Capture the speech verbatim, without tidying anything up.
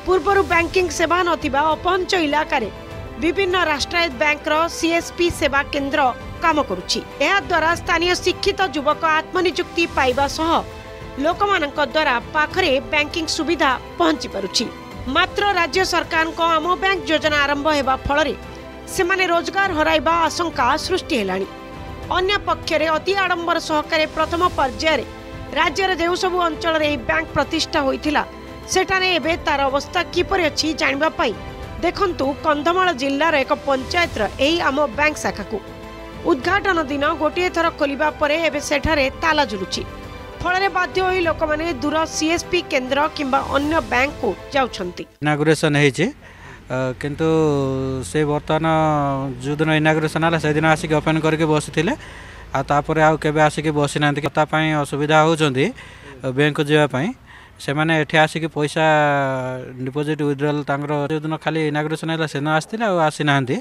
पूर्वर banking सेवा नथिबा अपहंच इलाका रे विभिन्न राष्ट्रायत्त बैंक रो सीएसपी सेवा केंद्र काम करुछि। एहा द्वारा स्थानीय शिक्षित युवक आत्मनियुक्ति पाइबा सह लोकमानक द्वारा पाखरे बैंकिंग सुविधा पहुंची पारुछि। मात्र राज्य सरकार को आम बैंक योजना आरंभ हेबा फଳରେ सेमाने रोजगार हराइबा आशंका सृष्टि हेलाणी। अन्य पक्षरे अति आडंबर सहकारे प्रथम पर्यायर राज्यर जो सबु अंचल रे बैंक प्रतिष्ठा होइथिला सेठाने एबे तार अवस्था किपरि अछि जानिबा पई देखंतु कंधमाल जिल्लार एक पंचायतर एही आम बैंक शाखा को उद्घाटन दिन गोटे थर खोलिबा परे एबे सेठारे ताला झुलुछि। फଳରେ बाध्य होई लोकमाने दूर सीएसपी केंद्र किंबा अन्य बैंक को जाउछंती। इनागुरेशन हेछि किंतु से बर्तमान जो दिन इनागुरेशन है से दिन आसिक ओपन करके बसी आ तापर आउ केबे आसिक बसी ना असुविधा होउछंती बैंक जावाई से मैंने एठी आसिक पैसा डिपोजिट विथड्रॉल जो दिन खाली इनागुरेशन है से आसते आसी ना